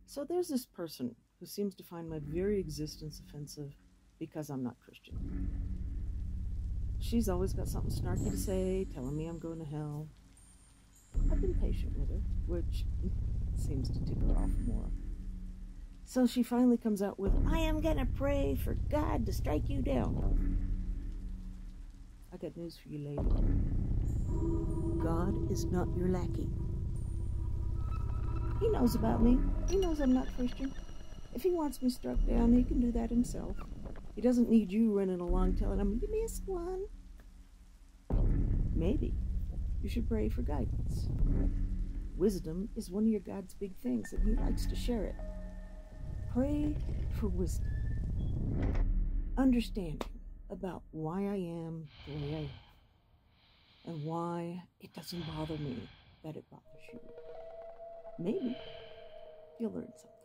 So there's this person who seems to find my very existence offensive because I'm not Christian. She's always got something snarky to say, telling me I'm going to hell. I've been patient with her, which seems to tick her off more. So she finally comes out with, I am going to pray for God to strike you down. I got news for you, lady. God is not your lackey. He knows about me. He knows I'm not Christian. If he wants me struck down, he can do that himself. He doesn't need you running along telling him, you missed one. Maybe you should pray for guidance. Wisdom is one of your God's big things, and he likes to share it. Pray for wisdom. Understanding about why I am the way I am. And why it doesn't bother me that it bothers you. Maybe you'll learn something.